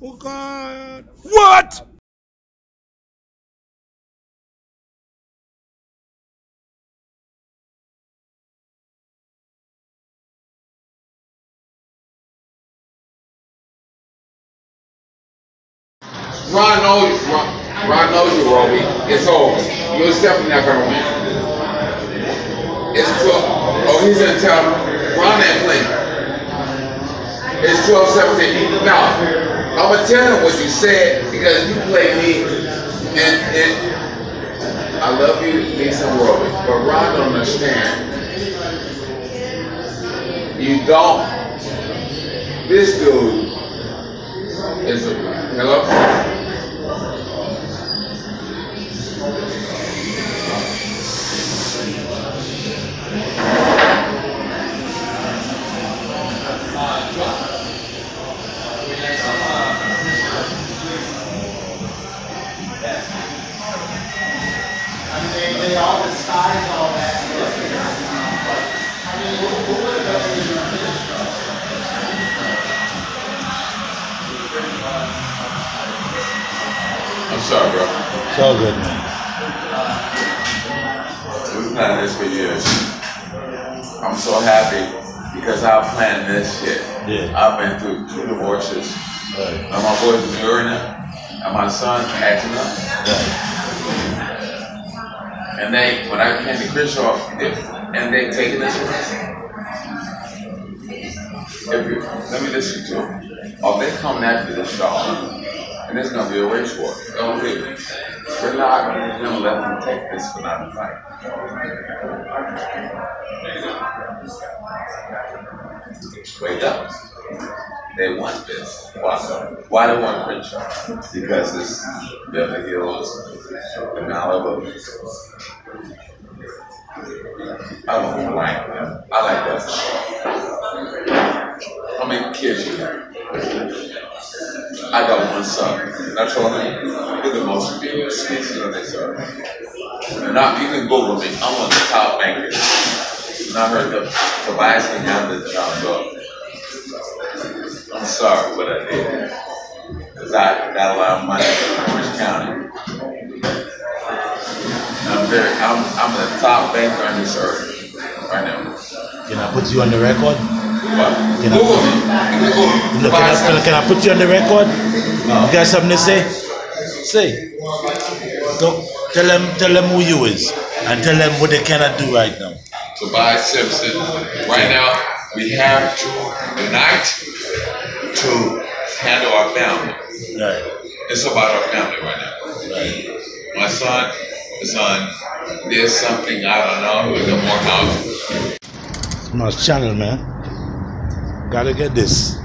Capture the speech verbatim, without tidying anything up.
Oh God. What? Ron knows you. Ron, Ron knows you, Roby. It's over. You're definitely not gonna win. It's twelve. Oh, he's in town. Ron ain't playing. It's twelve seventeen. Now, I'm gonna tell him what you said because you play me, and and I love you, Lisa Roby, but Ron don't understand. You don't. This dude is a hello. They all disguise all that. I mean, who would have done it? I'm sorry, bro. It's all good, man. We've planned this for years. I'm so happy because I've planned this shit. Yeah. I've been through two divorces. Right. And my boys are marrying now. And my son acting up. Right. And they, when I came to Crenshaw, they, and they taking this away. If you, let me listen to them. Oh, they coming after this show. And it's going to be a race war. Don't leave it. We're not going to let them take this for not a fight. Wake up. They want this. Why? Why they want Crenshaw? Because it's Beverly Hills, the Malibu. I don't like them. I like that. How many kids you have? I got one son. And I told him, you're the most species of this earth. And I, you can Google me. I'm one of the top bankers. And I heard the Tobias can have this job up. I'm sorry what I did. Because I got a lot of money in Orange County. And I'm very, I'm, I'm the top banker on this earth right now. Can I put you on the record? What? Can I, Google me. Google look, can, I, can, I, can I put you on the record? No. You got something to say? Say. Go, tell them, tell them who you is, and tell them what they cannot do right now. Tobias Simpson. Right now, we have to unite to handle our family. Right. It's about our family right now. Right. My son, the son, did something I don't know. He was in more houses. It's my channel, man. Gotta get this.